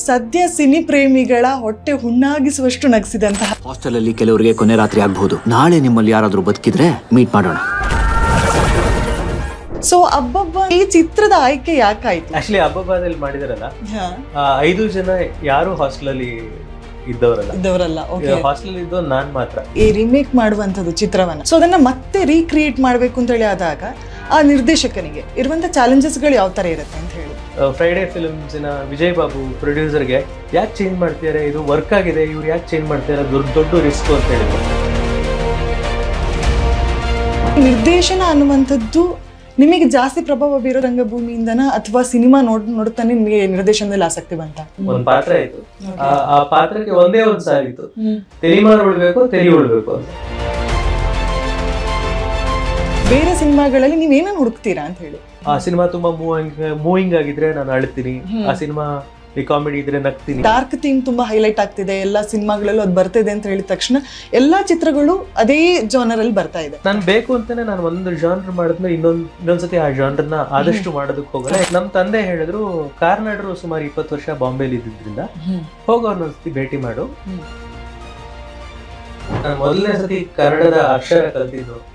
ಸದ್ಯ ಸಿನಿ ಪ್ರೇಮಿಗಳ ಹೊಟ್ಟೆ ಹುಣ್ಣಾಗಿಸುವಷ್ಟು ನಗಿಸಿದಂತಹ ಹಾಸ್ಟೆಲ್ ಅಲ್ಲಿ ಕೆಲವರಿಗೆ ಕೊನೆ ರಾತ್ರಿ ಆಗಬಹುದು. ನಾಳೆ ನಿಮ್ಮಲ್ಲಿ ಯಾರಾದ್ರೂ ಬದುಕಿದ್ರೆ ಮೀಟ್ ಮಾಡೋಣ. ಸೊ ಅಬ್ಬಬ್ಬ ಈ ಚಿತ್ರದ ಆಯ್ಕೆ ಯಾಕಾಯ್ತು? ಆಕ್ಚುಲಿ ಅಬ್ಬಬ್ಬದಲ್ಲಿ ಮಾಡಿದಾರಲ್ಲ 5 ಜನ ಯಾರು ಹಾಸ್ಟೆಲ್ ಅಲ್ಲಿ ಇದ್ದವರಲ್ಲ. ಹಾಸ್ಟೆಲ್ ಇದ್ದೋ ನಾನ್ ಮಾತ್ರ. ಈ ರಿಮೇಕ್ ಮಾಡುವಂತದ್ದು ಚಿತ್ರವನ್ನ, ಸೊ ಅದನ್ನ ಮತ್ತೆ ರೀಕ್ರಿಯೇಟ್ ಮಾಡ್ಬೇಕು ಅಂತ ಹೇಳಿ ಆದಾಗ ಆ ನಿರ್ದೇಶಕನಿಗೆ ಇರುವಂತ ಚಾಲೆಂಜಸ್ ಗಳು ಯಾವ ತರ ಇರುತ್ತೆ ಅಂತ ಹೇಳಿ, ಫ್ರೈಡೆ ಫಿಲ್ಮ್ಸಿನ ವಿಜಯ್ ಬಾಬು ಪ್ರೊಡ್ಯೂಸರ್ಗೆ ಯಾಕೆ ಚೇಂಜ್ ಮಾಡ್ತಿದ್ದಾರೆ, ಇದು ವರ್ಕ್ ಆಗಿದೆ, ಇವ್ರು ಯಾಕೆ ಚೇಂಜ್ ಮಾಡ್ತಿದ್ದಾರೆ, ದೊಡ್ಡ ರಿಸ್ಕ್ ಅಂತ ಹೇಳಿದ್ರು. ನಿರ್ದೇಶನ ಅನ್ನುವಂಥದ್ದು ನಿಮಗೆ ಜಾಸ್ತಿ ಪ್ರಭಾವ ಬೀರೋ ರಂಗಭೂಮಿಯಿಂದನ ಅಥವಾ ಸಿನಿಮಾ ನೋಡ್ತಾನೆ ನಿಮಗೆ ನಿರ್ದೇಶನದಲ್ಲಿ ಆಸಕ್ತಿ ಬಂತ? ಒಂದ್ ಪಾತ್ರ ಆಯ್ತು, ಆ ಪಾತ್ರಕ್ಕೆ ಒಂದೇ ಒಂದ್ ಸಾರಿತ್ತು, ತೆಲಿಮಾರು ಉಳ್ಬೇಕು ಅಂತ. ಬೇರೆ ಸಿನಿಮಾಗಳಲ್ಲಿ ನೀವೇನನ್ನ ಹುಡುಕ್ತೀರಾ ಅಂತ ಹೇಳಿ, ಆ ಸಿನಿಮಾ ತುಂಬಾ ಮೂವಿಂಗ್ ಆಗಿದ್ರೆ ನಾನು ಅಳ್ತೀನಿ, ಆ ಸಿನಿಮಾ ಕಾಮಿಡಿ ಇದ್ರೆ ನಗ್ತೀನಿ. ಡಾರ್ಕ್ ಥೀಮ್ ತುಂಬಾ ಹೈಲೈಟ್ ಆಗ್ತಿದೆ ಎಲ್ಲ ಸಿನಿಮಾಗಳಲ್ಲೂ ಅದು ಬರ್ತಿದೆ ಅಂತ ಹೇಳಿದ ತಕ್ಷಣ ಎಲ್ಲಾ ಚಿತ್ರಗಳು ಅದೇ ಜಾನರ್ ಅಲ್ಲಿ ಬರ್ತಾ ಇದೆ. ನಾನು ಬೇಕು ಅಂತಾನೆ ನಾನು ಒಂದು ಜಾನರ್ ಮಾಡಿದ್ಮೇಲೆ ಇನ್ನೊಂದ್ಸತಿ ಆ ಜಾನರ್ನ ಆದಷ್ಟು ಮಾಡೋದಕ್ಕೆ ಹೋಗಲ್ಲ. ನಮ್ ತಂದೆ ಹೇಳಿದ್ರು, ಕಾರ್ನಾಡರು ಸುಮಾರು 20 ವರ್ಷ ಬಾಂಬೆಲಿ ಇದ್ದಿದ್ರಿಂದ ಹೋಗೋರ್ನೊಂದ್ಸತಿ ಭೇಟಿ ಮಾಡು. ನಾನು ಮೊದಲನೇ ಸತಿ ಕನ್ನಡದ ಅಕ್ಷರ ಕಲ್ತಿದ್ದು